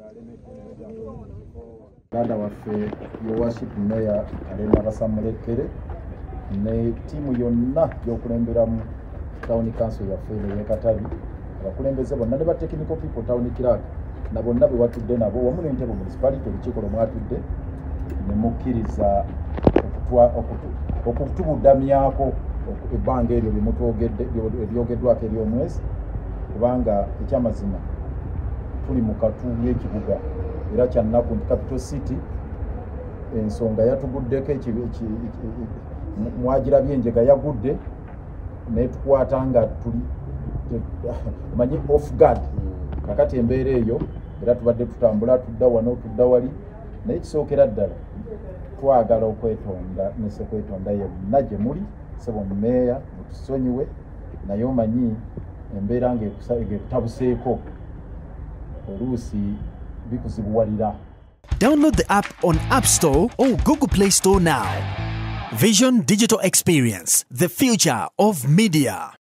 Uganda waffe worship mayor alema basamulekere ne tiimu yonna y'okulemberamu town council yaffe ne Katabi abakulembeze bonna ne ba technical people town clerk na bonna be watudde nabo wamu n'entebe municipality olukiiko lwe mwatudde ne mukkiriza okutubudamyako ebbanga eryo ebyogeddwako ery'omwezi kubanga ekyamazima tuli mu katundu y'ekibuga era kyannaku nti capital city ensonga yatuguddeko mwagirabye enjega yagudde naye tukwata nga tuli manyi off guard kakati embeera eyo era tubadde tutambula tudda wano tudda wali naye kisookera ddala twagala okwetonda nesekwetonda yenna gye muli sebo mumeeya mutusonyiwe naye omanyi embeera ng'ekutabuseeko oluusi bikuzibuwalira. Download the app on App Store or Google Play Store now. Vision Digital Experience, the future of media.